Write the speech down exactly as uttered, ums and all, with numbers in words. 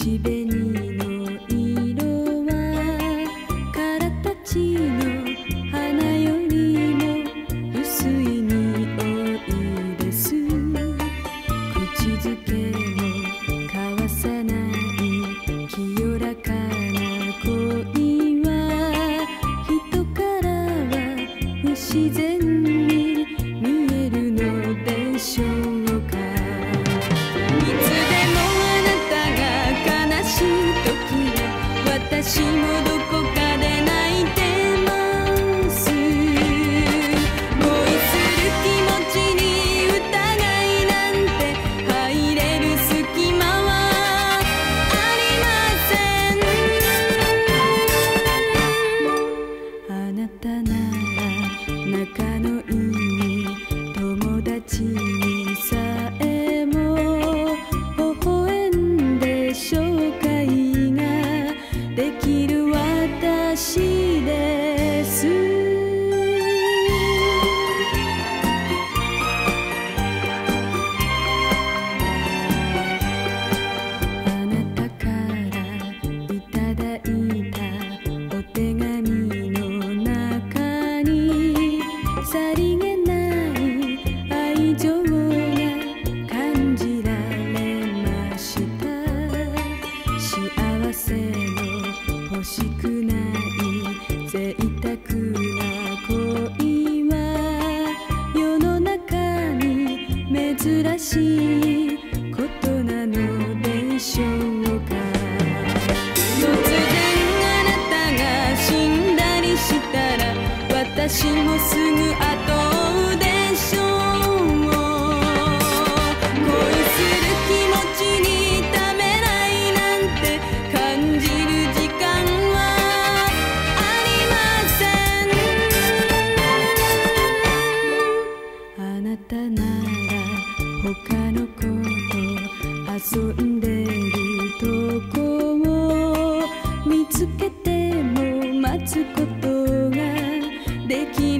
口紅の色はからたちの花よりも薄い匂いです。口づけも交わさない清らかな恋は人からは不自然に見えるのでしょうか。いつでもあなたが悲しい時は私もどこかで泣いてます。恋する気持ちに疑いなんて入れる隙間はありません。あなたなら仲のいい友達にさえも微笑んで紹介ができる私です。あなたからいただいたお手紙の中にさりげない愛情が感じられました。幸せも欲しくない贅沢な恋は世の中に珍しいことなのでしょうか。突然あなたが死んだりしたら私もすぐ後追うでしょう。恋する気持ちにためらいなんて感じる時間はありません。あなたなら他の子と遊んでるとこを見つけても待つことができ